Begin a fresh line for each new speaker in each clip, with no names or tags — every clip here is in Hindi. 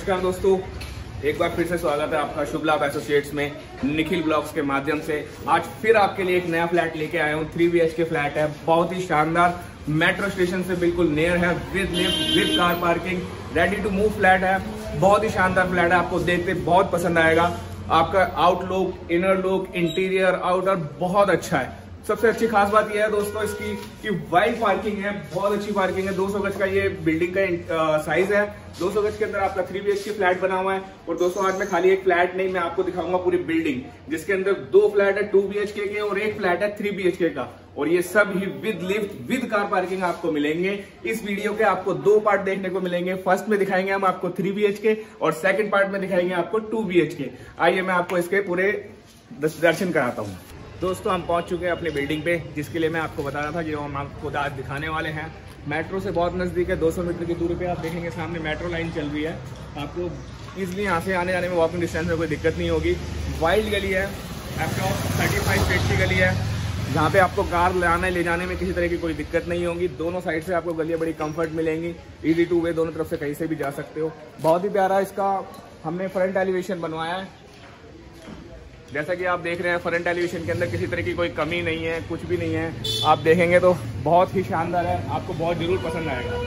नमस्कार दोस्तों, एक बार फिर से स्वागत है आपका शुभ लाभ एसोसिएट्स में निखिल ब्लॉग्स के माध्यम से। आज फिर आपके लिए एक नया फ्लैट लेके आया हूँ। 3 BHK फ्लैट है, बहुत ही शानदार, मेट्रो स्टेशन से बिल्कुल नियर है, with lift, with car parking, ready to move flat है। बहुत ही शानदार फ्लैट है, आपको देखते बहुत पसंद आएगा। आपका outlook, inner look, interior, outer बहुत अच्छा है। सबसे अच्छी खास बात यह है दोस्तों इसकी कि वाइड पार्किंग है, बहुत अच्छी पार्किंग है। 200 गज का ये बिल्डिंग का साइज है। 200 गज के अंदर आपका 3 BHK फ्लैट बना हुआ है। और दोस्तों आज मैं खाली एक फ्लैट नहीं, मैं आपको दिखाऊंगा पूरी बिल्डिंग, जिसके अंदर 2 फ्लैट है 2 BHK के और 1 फ्लैट है 3 BHK का। और ये सब ही with lift, with car parking आपको मिलेंगे। इस वीडियो के आपको 2 पार्ट देखने को मिलेंगे। फर्स्ट में दिखाएंगे हम आपको 3 BHK और सेकंड पार्ट में दिखाएंगे आपको 2 BHK। आइए मैं आपको इसके पूरे दर्शन कराता हूँ। दोस्तों हम पहुंच चुके हैं अपनी बिल्डिंग पे, जिसके लिए मैं आपको बता रहा था कि हम आपको आज दिखाने वाले हैं। मेट्रो से बहुत नज़दीक है, 200 मीटर की दूरी पे आप देखेंगे सामने मेट्रो लाइन चल रही है। आपको इजीली यहाँ से आने जाने में वॉकिंग डिस्टेंस में कोई दिक्कत नहीं होगी। वाइड गली है, अप्रॉक्स 35 फीट की गली है, जहाँ पे आपको कार लाने ले जाने में किसी तरह की कोई दिक्कत नहीं होगी। दोनों साइड से आपको गलियाँ बड़ी कंफर्ट मिलेंगी, इजी टू वे, दोनों तरफ से कहीं से भी जा सकते हो। बहुत ही प्यारा इसका हमने फ्रंट एलिवेशन बनवाया है। जैसा कि आप देख रहे हैं फ्रंट एलिवेशन के अंदर किसी तरह की कोई कमी नहीं है, कुछ भी नहीं है। आप देखेंगे तो बहुत ही शानदार है, आपको बहुत जरूर पसंद आएगा।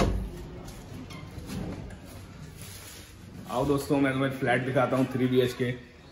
आओ दोस्तों मैं तुम्हें फ्लैट दिखाता हूँ 3 BHK,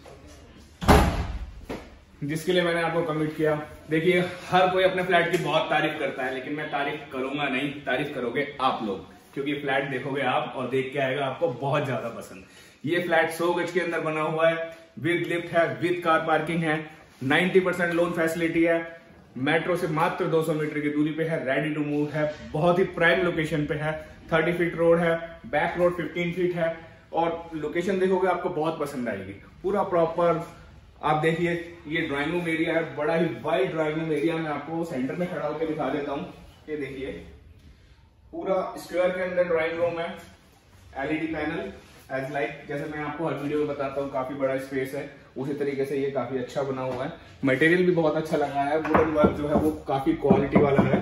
जिसके लिए मैंने आपको कमिट किया। देखिए हर कोई अपने फ्लैट की बहुत तारीफ करता है, लेकिन मैं तारीफ करूंगा नहीं, तारीफ करोगे आप लोग, क्योंकि फ्लैट देखोगे आप और देख के आएगा आपको बहुत ज्यादा पसंद। ये फ्लैट 100 गज के अंदर बना हुआ है, विद लिफ्ट है, विद कार पार्किंग है, 90% लोन फैसिलिटी है, मेट्रो से मात्र 200 मीटर की दूरी पे है, रेडी टू मूव है, बहुत ही प्राइम लोकेशन पे है। 30 फीट रोड है, बैक रोड 15 फीट है। और लोकेशन देखोगे आपको बहुत पसंद आएगी। पूरा प्रॉपर आप देखिए, ये ड्राइंग रूम एरिया है, बड़ा ही वाइड ड्राइंग रूम एरिया। मैं आपको सेंटर में खड़ा होकर दिखा देता हूँ। ये देखिए पूरा स्क्वायर के अंदर ड्राइंग रूम है, LED पैनल एज लाइक, जैसे मैं आपको हर वीडियो में बताता हूँ काफी बड़ा स्पेस है, उसी तरीके से ये काफी अच्छा बना हुआ है। मटेरियल भी बहुत अच्छा लगा है, वुडन वर्क जो है वो काफी क्वालिटी वाला है।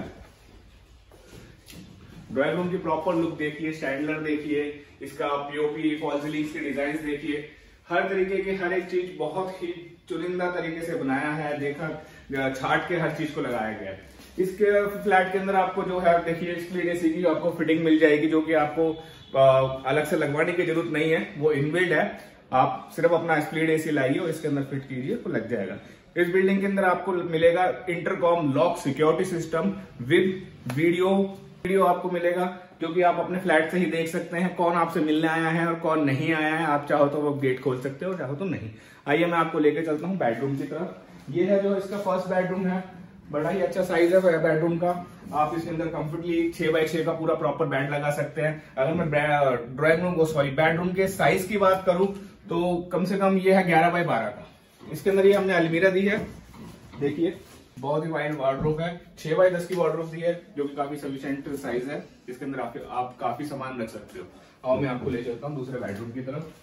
ड्राइंग रूम की प्रॉपर लुक देखिए, स्टैंडलर देखिए, इसका POP फॉल सीलिंग्स के डिजाइन देखिए, हर तरीके की हर एक चीज बहुत ही चुनिंदा तरीके से बनाया है, देखा छाट के हर चीज को लगाया गया है। इसके फ्लैट के अंदर आपको जो है देखिए स्प्लिट AC की आपको फिटिंग मिल जाएगी, जो कि आपको अलग से लगवाने की जरूरत नहीं है, वो इनबिल्ट है। आप सिर्फ अपना स्प्लिट AC लाइए और इसके अंदर फिट कीजिए तो लग जाएगा। इस बिल्डिंग के अंदर आपको मिलेगा intercom lock security system with video आपको मिलेगा, जो कि आप अपने फ्लैट से ही देख सकते हैं कौन आपसे मिलने आया है और कौन नहीं आया है। आप चाहो तो वो गेट खोल सकते हो, चाहो तो नहीं। आइए मैं आपको लेके चलता हूँ बेडरूम की तरफ। ये है जो इसका फर्स्ट बेडरूम है, बड़ा ही अच्छा साइज है बेडरूम का। आप इसके अंदर कंफर्टली 6x6 का पूरा प्रॉपर बेड लगा सकते हैं। अगर मैं बेडरूम के साइज की बात करूं तो कम से कम ये है 11x12 का। इसके अंदर ये हमने अलमीरा दी है, देखिए बहुत ही वाइड वार्डरोब है, 6x10 की वार्डरोब दी है, जो कि काफी सफिशिएंट साइज है। इसके अंदर आप काफी सामान रख सकते हो। और मैं आपको ले चलता हूँ दूसरे बेडरूम की तरफ।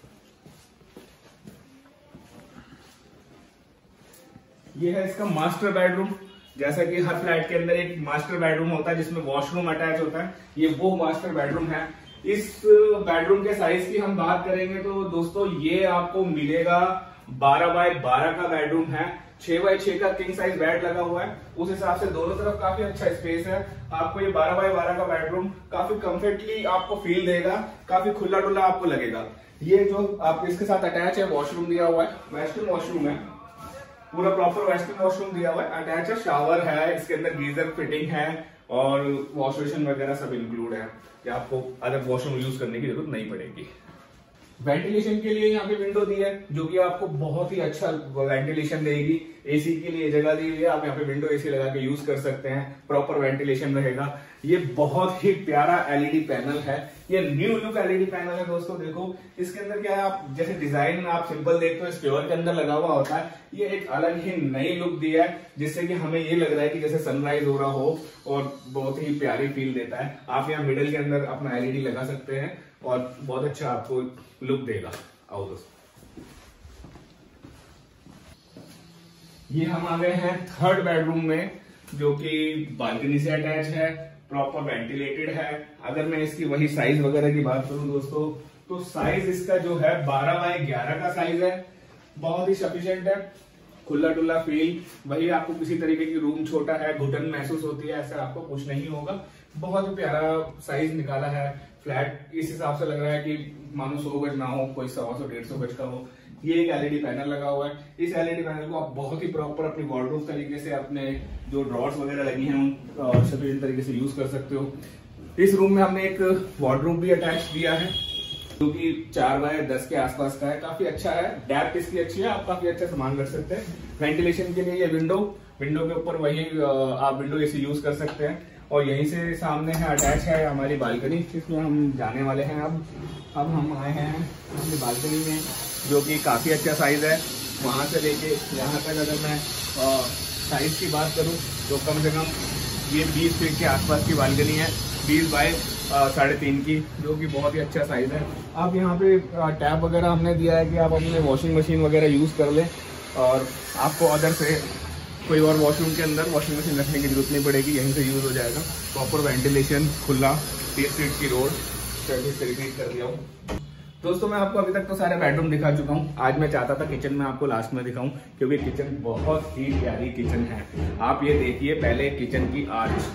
ये है इसका मास्टर बेडरूम। जैसा कि हर फ्लैट के अंदर एक मास्टर बेडरूम होता है जिसमें वॉशरूम अटैच होता है, ये वो मास्टर बेडरूम है। इस बेडरूम के साइज की हम बात करेंगे तो दोस्तों ये आपको मिलेगा 12x12 का बेडरूम है। 6x6 का किंग साइज बेड लगा हुआ है, उस हिसाब से दोनों तरफ काफी अच्छा स्पेस है। आपको ये 12x12 का बेडरूम काफी कंफर्टली आपको फील देगा, काफी खुला डुला आपको लगेगा। ये जो आपको इसके साथ अटैच है वॉशरूम दिया हुआ है, वेस्टर्न वॉशरूम है, पूरा प्रॉपर वेस्टर्न वॉशरूम दिया हुआ है, अटैच है, शावर है, इसके अंदर गीजर फिटिंग है और वॉश बेसिन वगैरह सब इंक्लूड है, कि आपको अदर वॉशरूम यूज करने की जरूरत नहीं पड़ेगी। वेंटिलेशन के लिए यहाँ पे विंडो दी है, जो कि आपको बहुत ही अच्छा वेंटिलेशन देगी। AC के लिए जगह दी हुई है, आप यहाँ पे विंडो AC लगा के यूज कर सकते हैं, प्रॉपर वेंटिलेशन रहेगा। ये बहुत ही प्यारा LED पैनल है, ये न्यू लुक LED पैनल है दोस्तों। देखो इसके अंदर क्या है, आप जैसे डिजाइन आप सिंपल देखते हो स्क्वायर के अंदर लगा हुआ होता है, ये एक अलग ही नई लुक दिया है, जिससे कि हमें ये लग रहा है कि जैसे सनराइज हो रहा हो और बहुत ही प्यारी फील देता है। आप यहाँ मिडिल के अंदर अपना LED लगा सकते हैं और बहुत अच्छा आपको लुक देगा। आओ दोस्तों, ये हम आ गए हैं थर्ड बेडरूम में, जो कि बालकनी से अटैच है, प्रॉपर वेंटिलेटेड है। अगर मैं इसकी वही साइज वगैरह की बात करूं दोस्तों, तो साइज इसका जो है 12x11 का साइज है, बहुत ही सफिशिएंट है। खुला डुल्ला फील, वही आपको किसी तरीके की रूम छोटा है, घुटन महसूस होती है, ऐसा आपको कुछ नहीं होगा। बहुत ही प्यारा साइज निकाला है फ्लैट, इस हिसाब से लग रहा है कि मानो 100 गज ना हो, कोई 100-150 गज का हो। ये एक एलईडी पैनल लगा हुआ है। इस एलईडी पैनल को आप बहुत ही प्रॉपर अपनी वार्डरोब तरीके से, अपने जो ड्रॉर्स वगैरह लगी हैं उन सभी तरीके से यूज कर सकते हो। इस रूम में हमने एक वार्डरोब भी अटैच दिया है जो कि 4x10 के आसपास का है, काफी अच्छा है। डेप्थ इसकी अच्छी है, आप काफी अच्छा सामान रख सकते हैं। वेंटिलेशन के लिए ये विंडो के ऊपर वही आप विंडो एसी यूज कर सकते हैं। और यहीं से सामने है अटैच है हमारी बालकनी, जिसमें हम जाने वाले हैं। अब हम आए हैं अपनी बालकनी में, जो कि काफी अच्छा साइज है। वहां से लेके यहाँ तक अगर मैं साइज की बात करूँ तो कम से कम ये 20 फीट के आसपास की बालकनी है, 20 बाय 3.5 की, जो कि बहुत ही अच्छा साइज है। आप यहाँ पे टैप वगैरह हमने दिया है कि आप अपने वॉशिंग मशीन वगैरह यूज कर लें, और आपको अदर से कोई और वॉशरूम के अंदर वॉशिंग मशीन रखने की जरूरत नहीं पड़ेगी, यहीं से यूज हो जाएगा। प्रॉपर वेंटिलेशन, खुला 30 फीट की रोड, रिपीट कर दिया हूँ। दोस्तों मैं आपको अभी तक तो सारे बेडरूम दिखा चुका हूँ। आज मैं चाहता था किचन में आपको लास्ट में दिखाऊं, क्योंकि किचन बहुत ही प्यारी किचन है। आप ये देखिए पहले किचन की आर्च।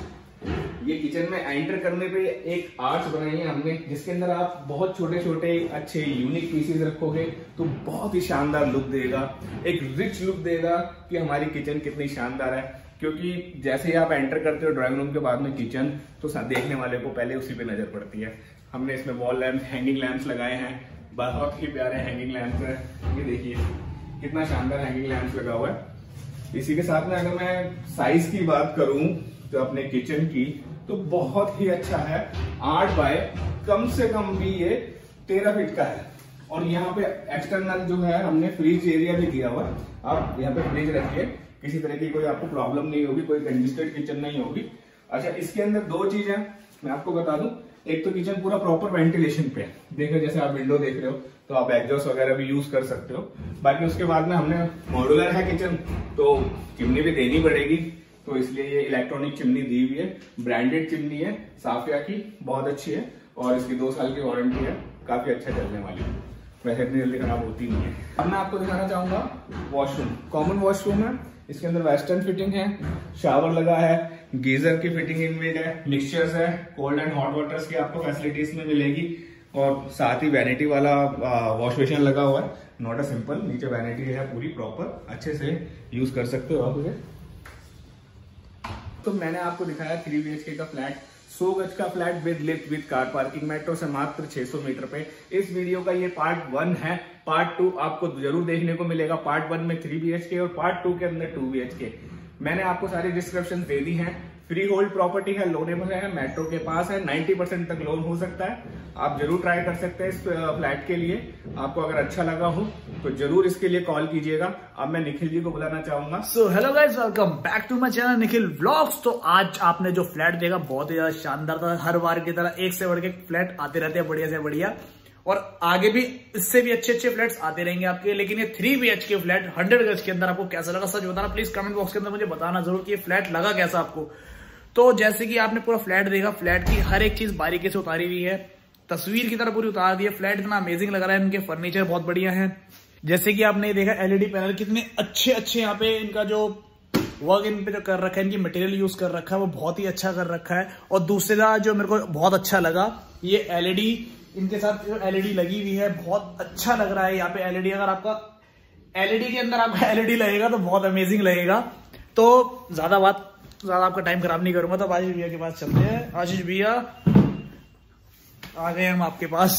ये किचन में एंटर करने पे एक आर्च बनाई है हमने, जिसके अंदर आप बहुत छोटे छोटे अच्छे यूनिक पीसेस रखोगे तो बहुत ही शानदार लुक देगा, एक रिच लुक देगा कि हमारी किचन कितनी शानदार है। क्योंकि जैसे ही आप एंटर करते हो ड्राइंग रूम के बाद में किचन, तो देखने वाले को पहले उसी पे नजर पड़ती है। हमने इसमें वॉल लैंप, हैंगिंग लैंप्स लगाए हैं, बहुत ही प्यारे हैंगिंग लैंप्स है। ये देखिए कितना शानदार हैंगिंग लैंप्स लगा हुआ है। इसी के साथ में अगर मैं साइज की बात करूं तो अपने किचन की, तो बहुत ही अच्छा है। 8 बाय कम से कम भी ये 13 फीट का है। और यहाँ पे एक्सटर्नल जो है हमने फ्रिज एरिया भी दिया हुआ है। आप यहाँ पे फ्रिज रखिए, किसी तरह की कोई आपको प्रॉब्लम नहीं होगी, कोई कंजेस्टेड किचन नहीं होगी। अच्छा, इसके अंदर 2 चीज है मैं आपको बता दूं। एक तो किचन पूरा प्रॉपर वेंटिलेशन पे है, देखो जैसे आप विंडो देख रहे हो तो आप एग्जॉस्ट वगैरह भी यूज कर सकते हो। बाकी उसके बाद में हमने मॉड्यूलर है किचन, तो चिमनी भी देनी पड़ेगी, तो इसलिए ये इलेक्ट्रॉनिक चिमनी दी हुई है। ब्रांडेड चिमनी है, साफिया की, बहुत अच्छी है, और इसकी 2 साल की वारंटी है, काफी अच्छा चलने वाली है, वैसे इतनी जल्दी खराब होती नहीं है। अब मैं आपको दिखाना चाहूंगा वॉशरूम। कॉमन वॉशरूम है, इसके अंदर वेस्टर्न फिटिंग है, शावर लगा है, गीजर की फिटिंग इनबिल्ट है, मिक्सचर्स है, कोल्ड एंड हॉट वाटर्स की आपको फैसिलिटीज में मिलेगी, और साथ ही वैनिटी वाला वॉश बेसिन लगा हुआ है। नॉट अ सिंपल, नीचे वैनिटी है पूरी प्रॉपर, अच्छे से यूज कर सकते हो आप उसे। तो मैंने आपको दिखाया 3 BHK का फ्लैट, 100 गज का flat with lift with car parking, metro से मात्र 600 मीटर पे। इस वीडियो का ये पार्ट 1 है। पार्ट 2 आपको जरूर देखने को मिलेगा। पार्ट 1 में 3 BHK और पार्ट 2 के अंदर 2 BHK। मैंने आपको सारी डिस्क्रिप्शन दे दी है। फ्री होल्ड प्रॉपर्टी है, लोनेबल है, मेट्रो के पास है, 90% तक लोन हो सकता है। आप जरूर ट्राई कर सकते हैं इस फ्लैट के लिए। आपको अगर अच्छा लगा हो तो जरूर इसके लिए कॉल कीजिएगा। अब मैं निखिल जी को बुलाना चाहूंगा।
So hello guys, welcome back to my channel Nikhil vlogs. तो आज आपने जो फ्लैट देखा बहुत ही ज्यादा शानदार था। हर बार की तरह एक से बढ़ के फ्लैट आते रहते हैं, बढ़िया से बढ़िया, और आगे भी इससे भी अच्छे अच्छे फ्लैट्स आते रहेंगे आपके। लेकिन ये 3 BHK फ्लैट 100 गज के अंदर आपको कैसा लगा, सच बताना प्लीज कमेंट बॉक्स के अंदर मुझे बताना जरूर कि ये फ्लैट लगा कैसा आपको। तो जैसे कि आपने पूरा फ्लैट देखा, फ्लैट की हर एक चीज बारीकी से उतारी हुई है, तस्वीर की तरह पूरी उतार दी है। फ्लैट इतना अमेजिंग लग रहा है, इनके फर्नीचर बहुत बढ़िया है। जैसे कि आपने देखा एलईडी पैनल कितने अच्छे अच्छे यहाँ पे इनका जो वर्क इन पे जो कर रखा है, इनकी मटेरियल यूज कर रखा है वो बहुत ही अच्छा कर रखा है। और दूसरा जो मेरे को बहुत अच्छा लगा, ये एलईडी, इनके साथ जो एलईडी लगी हुई है बहुत अच्छा लग रहा है। यहाँ पे एलईडी, अगर आपका एलईडी के अंदर आपका एलईडी लगेगा तो बहुत अमेजिंग लगेगा। तो ज्यादा आपका टाइम खराब नहीं करूंगा, तो आशीष भैया के पास चलते हैं। आशीष भैया आ गए हम आपके पास।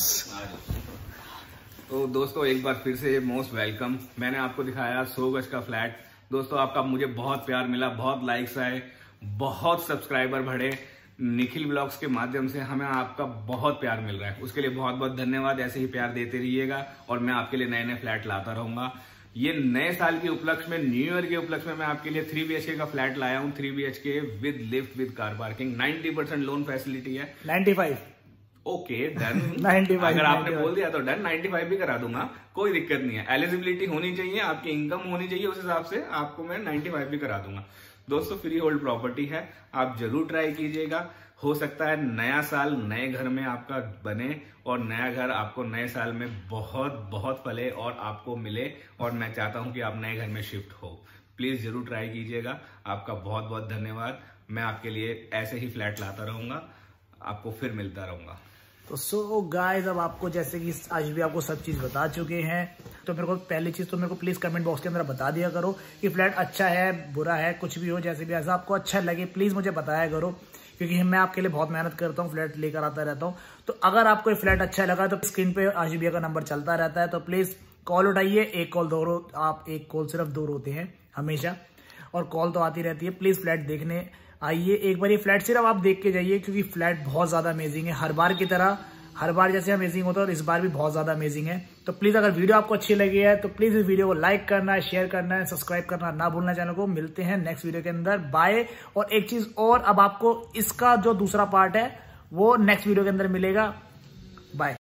तो दोस्तों एक बार फिर से मोस्ट वेलकम। मैंने आपको दिखाया 100 गज का फ्लैट। दोस्तों आपका मुझे बहुत प्यार मिला, बहुत लाइक्स आए, बहुत सब्सक्राइबर बढ़े। निखिल ब्लॉग्स के माध्यम से हमें आपका बहुत प्यार मिल रहा है, उसके लिए बहुत बहुत धन्यवाद। ऐसे ही प्यार देते रहिएगा और मैं आपके लिए नए नए फ्लैट लाता रहूंगा। ये नए साल के उपलक्ष्य में, न्यू ईयर के उपलक्ष्य में मैं आपके लिए 3 BHK का फ्लैट लाया हूँ। 3 BHK with lift with car parking, 90% loan facility है।
95
ओके डन।
95
अगर आपने बोल दिया तो डन, 95 भी करा दूंगा, कोई दिक्कत नहीं है। एलिजिबिलिटी होनी चाहिए, आपकी इनकम होनी चाहिए, उस हिसाब से आपको मैं 95 भी करा दूंगा। दोस्तों फ्री होल्ड प्रॉपर्टी है, आप जरूर ट्राई कीजिएगा। हो सकता है नया साल नए घर में आपका बने और नया घर आपको नए साल में बहुत बहुत फले और आपको मिले, और मैं चाहता हूं कि आप नए घर में शिफ्ट हो। प्लीज जरूर ट्राई कीजिएगा। आपका बहुत बहुत धन्यवाद। मैं आपके लिए ऐसे ही फ्लैट लाता रहूंगा, आपको फिर मिलता रहूंगा।
तो सो गाइस, अब आपको जैसे कि आज भी आपको सब चीज बता चुके हैं, तो मेरे को पहली चीज तो मेरे को प्लीज कमेंट बॉक्स के अंदर बता दिया करो कि फ्लैट अच्छा है, बुरा है, कुछ भी हो, जैसे भी ऐसा आपको अच्छा लगे प्लीज मुझे बताया करो, क्योंकि मैं आपके लिए बहुत मेहनत करता हूँ, फ्लैट लेकर आता रहता हूँ। तो अगर आपको फ्लैट अच्छा लगा तो स्क्रीन पे आशिबिया का नंबर चलता रहता है, तो प्लीज कॉल उठाइए। एक कॉल दो, आप एक कॉल सिर्फ 2 होते हैं हमेशा, और कॉल तो आती रहती है। प्लीज फ्लैट देखने आइए एक बार, ये फ्लैट सिर्फ आप देख के जाइए, क्योंकि फ्लैट बहुत ज्यादा अमेजिंग है। हर बार की तरह, हर बार जैसे अमेजिंग होता है और इस बार भी बहुत ज्यादा अमेजिंग है। तो प्लीज अगर वीडियो आपको अच्छी लगी है तो प्लीज इस वीडियो को लाइक करना है, शेयर करना है, सब्सक्राइब करना ना भूलना चैनल को। मिलते हैं नेक्स्ट वीडियो के अंदर, बाय। और एक चीज और, अब आपको इसका जो दूसरा पार्ट है वो नेक्स्ट वीडियो के अंदर मिलेगा। बाय।